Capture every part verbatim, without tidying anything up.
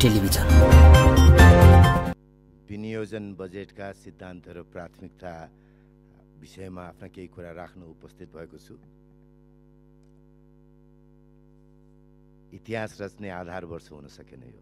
Television. विनियोजन बजेटका सिद्धान्त र प्राथमिकता विषयमा आफ्ना केही कुरा राख्न उपस्थित भएको छु। इतिहास रच्ने आधार वर्ष हुन सकेन यो।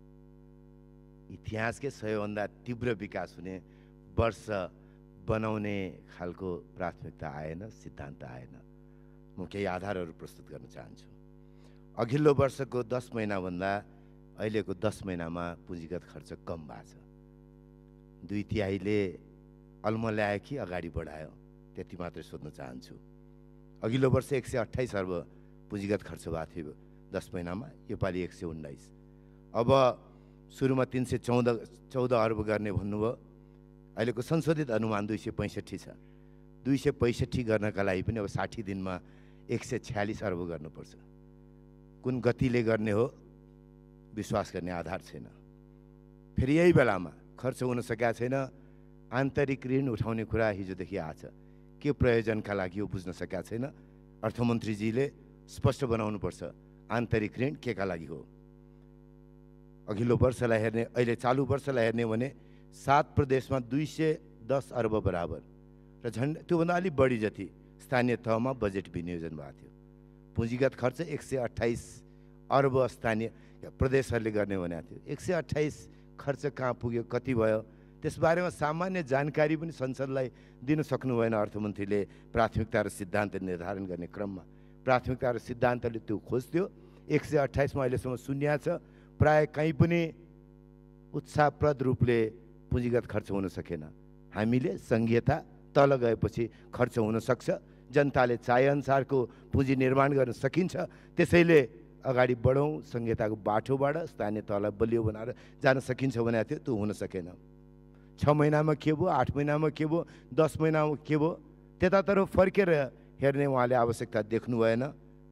इतिहासकै सबैभन्दा तीव्र विकास हुने वर्ष बनाउने खालको प्राथमिकता आएन, सिद्धान्त आएन। म केही आधारहरू प्रस्तुत गर्न चाहन्छु। अघिल्लो वर्षको दस महिनाभन्दा अहिलेको दस महिनामा पुँजीगत खर्च कम भएको छ। दुई तिहाईले अल्मल्यायो कि अगाडि बढायो, त्यति मात्रै सोध्न चाहन्छु। अघिल्लो वर्ष एक सय अठाइस अर्ब पुँजीगत खर्च भएको थियो दस महिनामा, योपालि एक सय उन्नाइस। अब सुरुमा तिन सय चौध चौध अर्ब गर्ने भन्नुभयो। अहिलेको संशोधित अनुमान दुई सय पैँसठी छ। दुई सय पैँसठी गर्नका लागि पनि अब साठी दिनमा एक सय छ्यालिस अर्ब गर्नुपर्छ। कुन गतिले गर्ने हो विश्वास गर्ने आधार छैन। फेरि यही बेलामा खर्च हुन सकेका छैन। आन्तरिक ऋण उठाउने कुरा हिजोदेखि आछ, के प्रयोजनका लागि हो बुझ्न सकेका छैन। अर्थमन्त्रीजीले स्पष्ट बनाउनुपर्छ आन्तरिक ऋण के का लागि हो। अघिल्लो वर्षलाई हेर्ने, अहिले चालु वर्षलाई हेर्ने भने सात प्रदेशमा दुई सय दस अर्ब बराबर र झन्डै त्योभन्दा अलिक बढी जति स्थानीय तहमा बजेट विनियोजन भएको थियो। पुँजीगत खर्च एक सय अठाइस अर्ब स्थानीय प्रदेशहरूले गर्ने भनेको थियो। एक सय अठाइस खर्च कहाँ पुग्यो, कति भयो, त्यसबारेमा सामान्य जानकारी पनि संसदलाई दिन सक्नु भएन। अर्थमन्त्रीले प्राथमिकता र सिद्धान्त निर्धारण गर्ने क्रममा प्राथमिकता र सिद्धान्तले त्यो खोज्थ्यो। एक सय अठाइसमा अहिलेसम्म शून्य छ। प्राय कहीँ पनि उत्साहप्रद रूपले पुँजीगत खर्च हुन सकेन। हामीले सङ्घीयता तल गएपछि खर्च हुन सक्छ, जनताले चाहेअनुसारको पुँजी निर्माण गर्न सकिन्छ। त्यसैले अगाडि बढौँ, सङ्घीयताको बाटोबाट स्थानीय तहलाई बलियो बनाएर जान सकिन्छ भनेको थियो, त्यो हुन सकेन। छ महिनामा के भयो, आठ महिनामा के भयो, दस महिनामा के भयो, त्यतातर्फ फर्केर हेर्ने उहाँले आवश्यकता देख्नु भएन।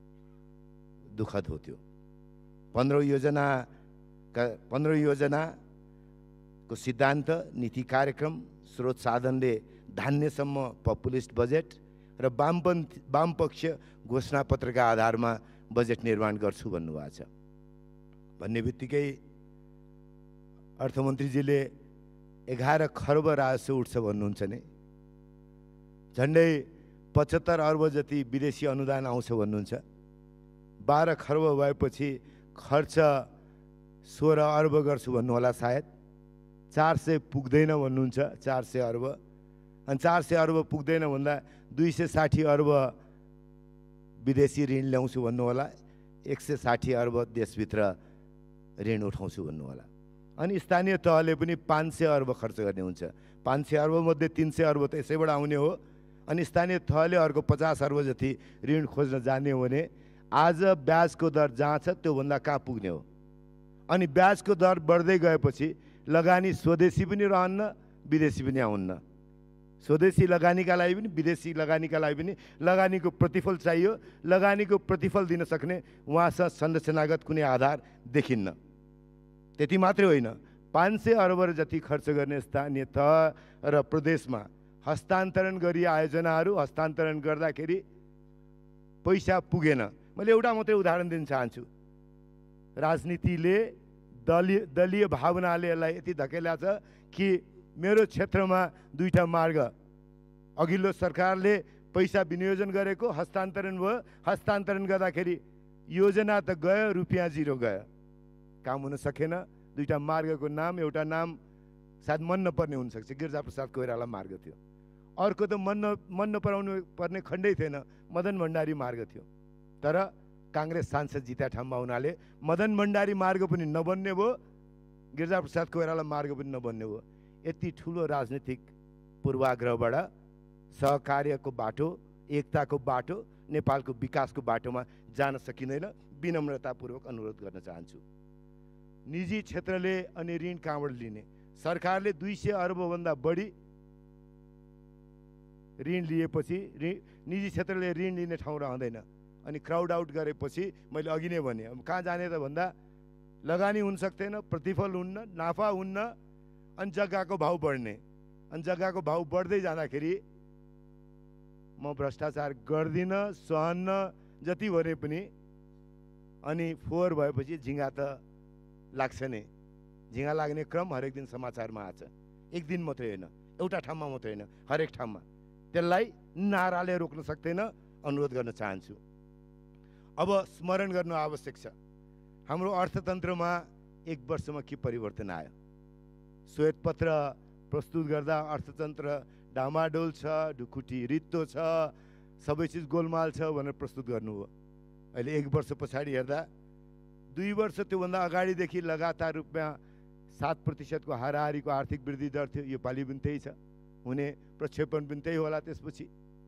दुःखद हो त्यो। पन्ध्रौँ योजनाका पन्ध्रौँ योजनाको सिद्धान्त, नीति कार्यक्रम, स्रोत साधनले धान्यसम्म पपुलिस्ट बजेट र वामपन्थी वामपक्ष घोषणापत्रका आधारमा बजेट निर्माण गर्छु भन्नुभएको छ। भन्ने बित्तिकै अर्थमन्त्रीजीले एघार खर्ब राजस्व उठ्छ भन्नुहुन्छ नि। झन्डै पचहत्तर अर्ब जति विदेशी अनुदान आउँछ भन्नुहुन्छ। बाह्र खर्ब भएपछि खर्च सोह्र अर्ब गर्छु भन्नुहोला सायद। चार सय पुग्दैन भन्नुहुन्छ, चार सय अर्ब। अनि चार सय अर्ब पुग्दैन भन्दा दुई सय साठी अर्ब विदेशी ऋण ल्याउँछु भन्नु होला। एक सय साठी अर्ब देशभित्र ऋण उठाउँछु भन्नु होला। अनि स्थानीय तहले पनि पाँच सय अर्ब खर्च गर्ने हुन्छ। पाँच सय अर्ब मध्ये तिन सय अर्ब त यसैबाट आउने हो। अनि स्थानीय तहले अर्को पचास अर्ब जति ऋण खोज्न जाने हो भने आज ब्याजको दर जहाँ छ त्योभन्दा कहाँ पुग्ने हो। अनि ब्याजको दर बढ्दै गएपछि लगानी स्वदेशी पनि रहन्न, विदेशी पनि आउन्न। स्वदेशी लगानीका लागि पनि विदेशी लगानीका लागि पनि लगानीको प्रतिफल चाहियो। लगानीको प्रतिफल दिन सक्ने उहाँसँग संरचनागत कुनै आधार देखिन्न। त्यति मात्रै होइन, पाँच सय अर्ब जति खर्च गर्ने स्थानीय तह र प्रदेशमा हस्तान्तरण गरी आयोजनाहरू हस्तान्तरण गर्दाखेरि पैसा पुगेन। मैले एउटा मात्रै उदाहरण दिन चाहन्छु। राजनीतिले दलीय दलीय भावनाले यसलाई यति धकेला छ कि मेरो क्षेत्रमा दुईटा मार्ग, अघिल्लो सरकारले पैसा विनियोजन गरेको हस्तान्तरण भयो, हस्तान्तरण गर्दाखेरि योजना त गयो, रुपियाँ जिरो गयो, काम हुन सकेन। दुईटा मार्गको नाम, एउटा नाम सायद मन नपर्ने हुनसक्छ, गिरिजाप्रसाद कोइराला मार्ग थियो। अर्को त मन न मन नपराउनु पर्ने खण्डै थिएन, मदन भण्डारी मार्ग थियो। तर काङ्ग्रेस सांसद जिता ठाउँमा हुनाले मदन भण्डारी मार्ग पनि नबन्ने भयो, गिरिजाप्रसाद कोइराला मार्ग पनि नबन्ने भयो। यति ठुलो राजनीतिक पूर्वाग्रहबाट सहकार्यको बाटो, एकताको बाटो, नेपालको विकासको बाटोमा जान सकिँदैन। विनम्रतापूर्वक अनुरोध गर्न चाहन्छु। निजी क्षेत्रले अनि ऋण कहाँबाट लिने? सरकारले दुई सय अर्बभन्दा बढी ऋण लिएपछि ऋण निजी क्षेत्रले ऋण लिने ठाउँ रहँदैन। अनि क्राउड आउट गरेपछि मैले अघि नै भने अब कहाँ जाने त भन्दा लगानी हुन सक्दैन, प्रतिफल हुन्न, नाफा हुन्न, अनि जग्गाको भाउ बढ्ने। अनि जग्गाको भाउ बढ्दै जाँदाखेरि म भ्रष्टाचार गर्दिनँ, सहन्न जति भने पनि, अनि फोहोर भएपछि झिङ्गा त लाग्छ नै। झिँगा लाग्ने क्रम हरेक दिन समाचारमा आछ। एक दिन मात्रै होइन, एउटा ठाउँमा मात्रै होइन, हरेक ठाउँमा। त्यसलाई नाराले रोक्न सक्दैन, अनुरोध गर्न चाहन्छु। अब स्मरण गर्नु आवश्यक छ, हाम्रो अर्थतन्त्रमा एक वर्षमा के परिवर्तन आयो। श्वेतपत्र प्रस्तुत गर्दा अर्थतन्त्र डामाडोल छ, ढुकुटी रित्तो छ, सबै चिज गोलमाल छ भनेर प्रस्तुत गर्नुभयो। अहिले एक वर्ष पछाडि हेर्दा दुई वर्ष त्योभन्दा अगाडिदेखि लगातार रूपमा सात प्रतिशतको हाराहारीको आर्थिक वृद्धि दर थियो। यो पालि पनि त्यही छ, हुने प्रक्षेपण पनि त्यही होला। त्यसपछि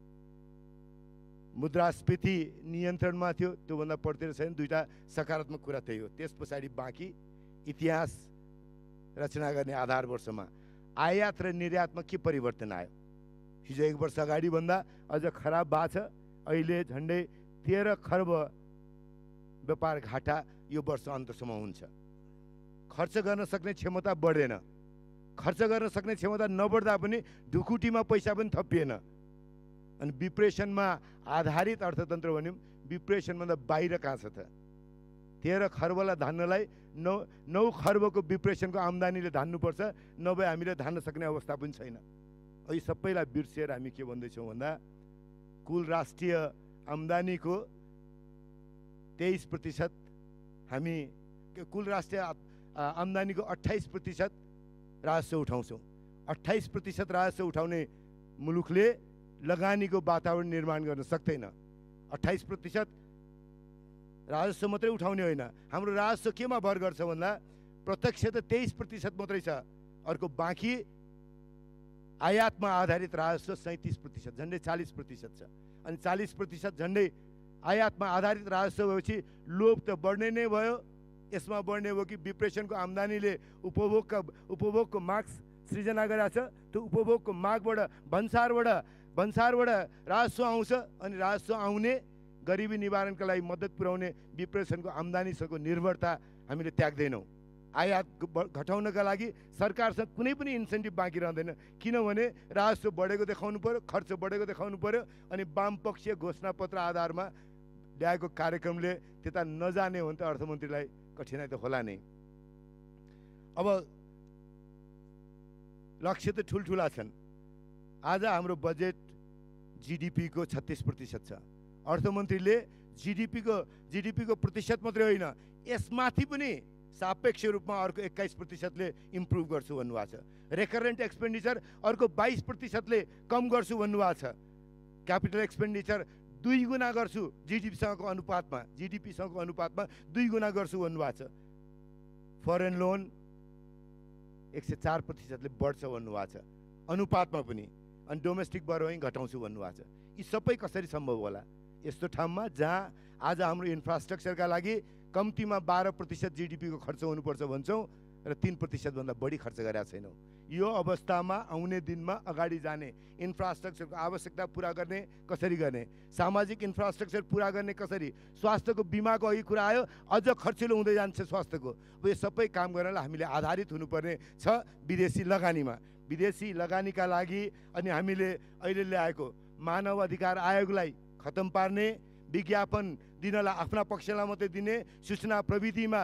मुद्रास्फीति नियन्त्रणमा थियो, त्योभन्दा बढ्दै छैन। दुईवटा सकारात्मक कुरा त्यही हो। त्यस पछाडि बाँकी इतिहास रचना गर्ने आधार वर्षमा आयात र निर्यातमा के परिवर्तन आयो। हिजो एक वर्ष अगाडि भन्दा अझ खराब भएको छ। अहिले झन्डै तेह्र खर्ब व्यापार घाटा यो वर्ष अन्तसम्म हुन्छ। खर्च गर्न सक्ने क्षमता बढेन। खर्च गर्न सक्ने क्षमता नबढ्दा पनि ढुकुटीमा पैसा पनि थपिएन। अनि विप्रेसनमा आधारित अर्थतन्त्र भन्यौँ, विप्रेसनभन्दा बाहिर कहाँ छ त? तेह्र खर्बलाई धान्नलाई नौ नौ खर्बको विप्रेसनको आम्दानीले धान्नुपर्छ, नभए हामीले धान्न सक्ने अवस्था पनि छैन। यी सबैलाई बिर्सेर हामी के भन्दैछौँ भन्दा कुल राष्ट्रिय आम्दानीको तेइस प्रतिशत हामी कुल राष्ट्रिय आम्दानीको अट्ठाइस प्रतिशत राजस्व उठाउँछौँ। अट्ठाइस प्रतिशत राजस्व उठाउने मुलुकले लगानीको वातावरण निर्माण गर्न सक्दैन। अट्ठाइस प्रतिशत राजस्व मात्रै उठाउने होइन, हाम्रो राजस्व केमा भर गर्छ भन्दा प्रत्यक्ष त तेइस प्रतिशत मात्रै छ, अर्को बाँकी आयातमा आधारित राजस्व सैँतिस प्रतिशत, झन्डै चालिस प्रतिशत छ। अनि चालिस प्रतिशत झन्डै आयातमा आधारित राजस्व भएपछि लोभ त बढ्ने नै भयो। यसमा बढ्ने भयो कि विप्रेसनको आम्दानीले उपभोगका उपभोगको माग सृजना गरेको छ। त्यो उपभोगको मागबाट भन्सारबाट भन्सारबाट राजस्व आउँछ। अनि राजस्व आउने गरिबी निवारणका लागि मद्दत पुर्याउने विप्रेसनको आम्दानीसँगको निर्भरता हामीले त्याग्दैनौँ। आयात घटाउनका लागि सरकारसँग कुनै पनि इन्सेन्टिभ बाँकी रहँदैन, किनभने राजस्व बढेको देखाउनु पर्यो, खर्च बढेको देखाउनु पर्यो। अनि वामपक्षीय घोषणापत्र आधारमा ल्याएको कार्यक्रमले त्यता नजाने हो भने त अर्थमन्त्रीलाई कठिनाइ त होला नै। अब लक्ष्य त ठुल्ठुला छन्। आज हाम्रो बजेट जिडिपीको छत्तिस प्रतिशत छ। अर्थमन्त्रीले जिडिपीको जिडिपीको प्रतिशत मात्रै होइन, यसमाथि पनि सापेक्ष रूपमा अर्को एक्काइस प्रतिशतले इम्प्रुभ गर्छु भन्नुभएको छ। रेकरेन्ट एक्सपेन्डिचर अर्को बाइस प्रतिशतले कम गर्छु भन्नुभएको छ। क्यापिटल एक्सपेन्डिचर दुई गुणा गर्छु जिडिपीसँगको अनुपातमा, जिडिपीसँगको अनुपातमा दुई गुणा गर्छु भन्नुभएको छ। फरेन लोन एक सय चार प्रतिशतले बढ्छ भन्नुभएको छ अनुपातमा पनि। अनि डोमेस्टिक बरोइङ घटाउँछु भन्नुभएको छ। यी सबै कसरी सम्भव होला? यस्तो ठाउँमा जहाँ आज हाम्रो इन्फ्रास्ट्रक्चरका लागि कम्तीमा बाह्र प्रतिशत जिडिपीको खर्च हुनुपर्छ भन्छौँ र तीन प्रतिशतभन्दा बढी खर्च गरेका छैनौँ। यो अवस्थामा आउने दिनमा अगाडि जाने इन्फ्रास्ट्रक्चरको आवश्यकता पुरा गर्ने कसरी गर्ने, सामाजिक इन्फ्रास्ट्रक्चर पुरा गर्ने कसरी, स्वास्थ्यको बिमाको अघि कुरा आयो, अझ खर्चिलो हुँदै जान्छ स्वास्थ्यको। अब यो सबै काम गर्नलाई हामीले आधारित हुनुपर्ने छ विदेशी लगानीमा। विदेशी लगानीका लागि अनि हामीले अहिले ल्याएको मानव अधिकार आयोगलाई खतम पार्ने, विज्ञापन दिनलाई आफ्ना पक्षलाई मात्रै दिने, सूचना प्रविधिमा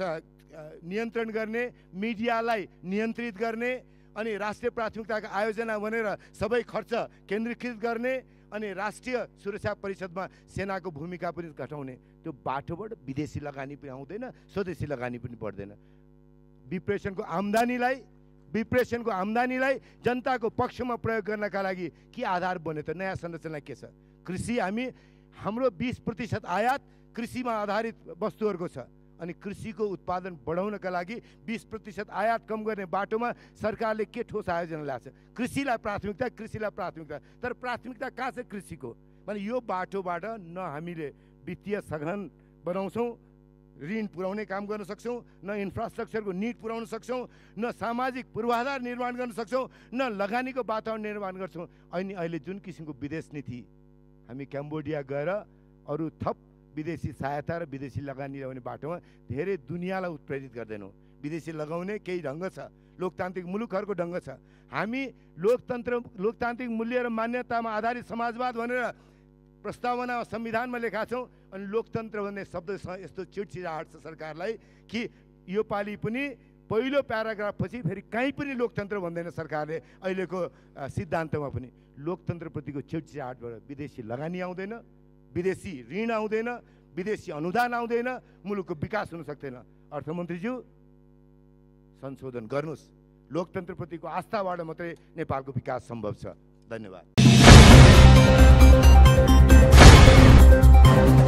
नियन्त्रण गर्ने, मिडियालाई नियन्त्रित गर्ने, अनि राष्ट्रिय प्राथमिकताका आयोजना भनेर सबै खर्च केन्द्रीकृत गर्ने, अनि राष्ट्रिय सुरक्षा परिषदमा सेनाको भूमिका पनि घटाउने। त्यो बाटोबाट विदेशी लगानी पनि आउँदैन, स्वदेशी लगानी पनि बढ्दैन। विप्रेसनको आम्दानीलाई विप्रेसनको आम्दानीलाई जनताको पक्षमा प्रयोग गर्नका लागि के आधार बन्यो त? नयाँ संरचना के छ? कृषि हामी हाम्रो बिस प्रतिशत आयात कृषिमा आधारित वस्तुहरूको छ। अनि कृषिको उत्पादन बढाउनका लागि बिस प्रतिशत आयात कम गर्ने बाटोमा सरकारले के ठोस आयोजना ल्याएको छ? कृषिलाई प्राथमिकता, कृषिलाई प्राथमिकता। तर प्राथमिकता कहाँ छ कृषिको? भने यो बाटोबाट न हामीले वित्तीय सघन बनाउँछौँ, ऋण पुर्याउने काम गर्न सक्छौँ, न इन्फ्रास्ट्रक्चरको निड पुर्याउन सक्छौँ, न सामाजिक पूर्वाधार निर्माण गर्न सक्छौँ, न लगानीको वातावरण निर्माण गर्छौँ। अनि अहिले जुन किसिमको विदेश नीति हामी क्याम्बोडिया गएर अरू थप विदेशी सहायता र विदेशी लगानी ल्याउने बाटोमा धेरै दुनियाँलाई उत्प्रेरित गर्दैनौँ। विदेशी लगाउने केही ढङ्ग छ, लोकतान्त्रिक मुलुकहरूको ढङ्ग छ। हामी लोकतन्त्र लोकतान्त्रिक मूल्य र मान्यतामा आधारित समाजवाद भनेर प्रस्तावना संविधानमा लेखा छौँ। अनि लोकतन्त्र भन्ने शब्दसँग यस्तो चिडचिडाहट छ सरकारलाई कि यो पालि पनि पहिलो प्याराग्राफ पछि फेरि कहीँ पनि लोकतन्त्र भन्दैन सरकारले। अहिलेको सिद्धान्तमा पनि लोकतन्त्रप्रतिको छेडछाडबाट विदेशी लगानी आउँदैन, विदेशी ऋण आउँदैन, विदेशी अनुदान आउँदैन, मुलुकको विकास हुन सक्दैन। अर्थमन्त्रीज्यू संशोधन गर्नुहोस्। लोकतन्त्रप्रतिको आस्थाबाट मात्रै नेपालको विकास सम्भव छ। धन्यवाद।